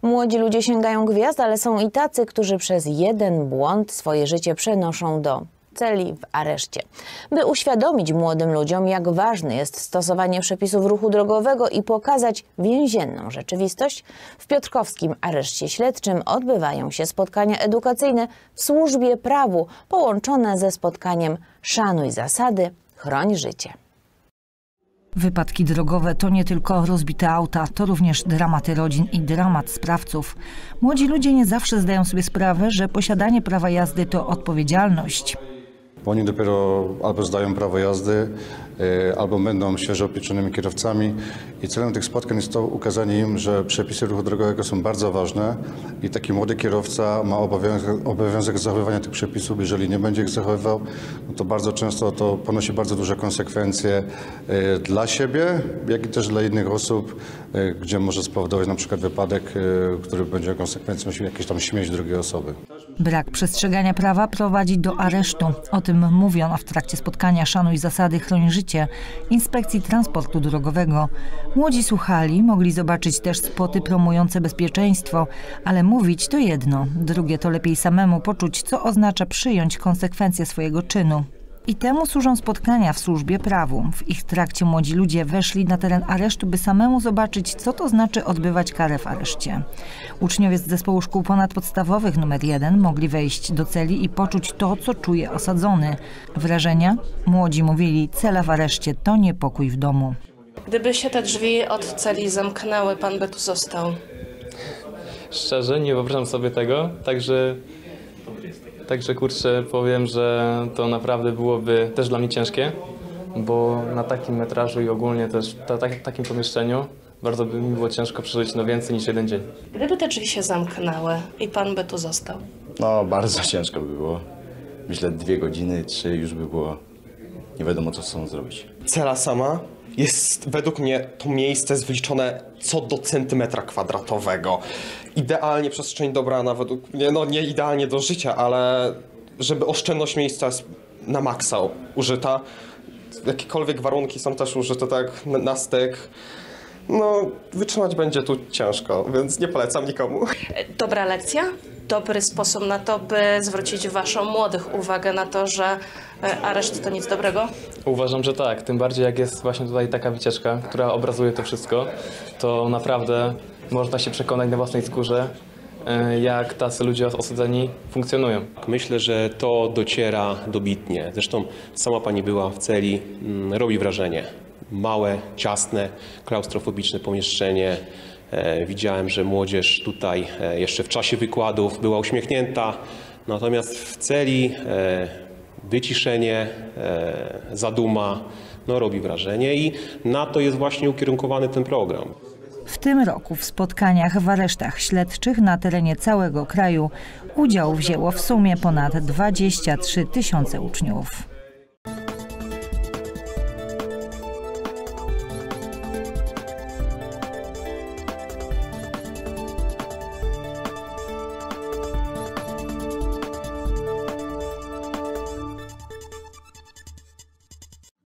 Młodzi ludzie sięgają gwiazd, ale są i tacy, którzy przez jeden błąd swoje życie przenoszą do celi w areszcie. By uświadomić młodym ludziom, jak ważne jest stosowanie przepisów ruchu drogowego i pokazać więzienną rzeczywistość, w piotrkowskim areszcie śledczym odbywają się spotkania edukacyjne w służbie prawu, połączone ze spotkaniem Szanuj zasady, chroń życie. Wypadki drogowe to nie tylko rozbite auta, to również dramaty rodzin i dramat sprawców. Młodzi ludzie nie zawsze zdają sobie sprawę, że posiadanie prawa jazdy to odpowiedzialność. Bo oni dopiero albo zdają prawo jazdy, albo będą świeżo opieczonymi kierowcami i celem tych spotkań jest to ukazanie im, że przepisy ruchu drogowego są bardzo ważne i taki młody kierowca ma obowiązek zachowywania tych przepisów. Jeżeli nie będzie ich zachowywał, no to bardzo często to ponosi bardzo duże konsekwencje dla siebie, jak i też dla innych osób, gdzie może spowodować na przykład wypadek, który będzie konsekwencją jakiejś tam śmierć drugiej osoby. Brak przestrzegania prawa prowadzi do aresztu. O tym mówiono w trakcie spotkania Szanuj zasady, chroń życie Inspekcji Transportu Drogowego. Młodzi słuchali, mogli zobaczyć też spoty promujące bezpieczeństwo, ale mówić to jedno, drugie to lepiej samemu poczuć, co oznacza przyjąć konsekwencje swojego czynu. I temu służą spotkania w służbie prawu. W ich trakcie młodzi ludzie weszli na teren aresztu, by samemu zobaczyć, co to znaczy odbywać karę w areszcie. Uczniowie z zespołu szkół ponadpodstawowych nr 1 mogli wejść do celi i poczuć to, co czuje osadzony. Wrażenia? Młodzi mówili, cela w areszcie to nie pokój w domu. Gdyby się te drzwi od celi zamknęły, pan by tu został? Szczerze, nie wyobrażam sobie tego, Także kurczę, powiem, że to naprawdę byłoby też dla mnie ciężkie, bo na takim metrażu i ogólnie też w takim pomieszczeniu bardzo by mi było ciężko przeżyć więcej niż jeden dzień. Gdyby te drzwi się zamknęły i pan by tu został? No, bardzo ciężko by było. Myślę 2 godziny, 3 już by było nie wiadomo, co chcą zrobić. Cela sama jest według mnie to miejsce wyliczone co do centymetra kwadratowego. Idealnie przestrzeń dobrana według mnie, no nie idealnie do życia, ale żeby oszczędność miejsca jest na maksa użyta. Jakiekolwiek warunki są też użyte, tak na styk. No, wytrzymać będzie tu ciężko, więc nie polecam nikomu. Dobra lekcja? Dobry sposób na to, by zwrócić waszą młodych uwagę na to, że areszt to nic dobrego? Uważam, że tak. Tym bardziej jak jest właśnie tutaj taka wycieczka, która obrazuje to wszystko, to naprawdę można się przekonać na własnej skórze, jak tacy ludzie osadzeni funkcjonują. Myślę, że to dociera dobitnie. Zresztą sama pani była w celi, robi wrażenie. Małe, ciasne, klaustrofobiczne pomieszczenie. Widziałem, że młodzież tutaj jeszcze w czasie wykładów była uśmiechnięta, natomiast w celi wyciszenie, zaduma, no robi wrażenie i na to jest właśnie ukierunkowany ten program. W tym roku w spotkaniach w aresztach śledczych na terenie całego kraju udział wzięło w sumie ponad 23 000 uczniów.